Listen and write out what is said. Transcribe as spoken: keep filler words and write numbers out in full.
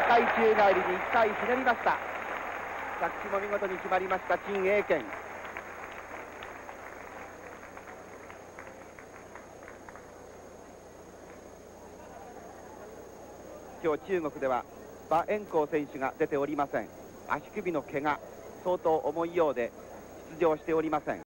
回宙返りにいっかいひねりました。着地も見事に決まりました陳英健。今日中国では馬延光選手が出ておりません。足首の怪我相当重いようで出場しておりません。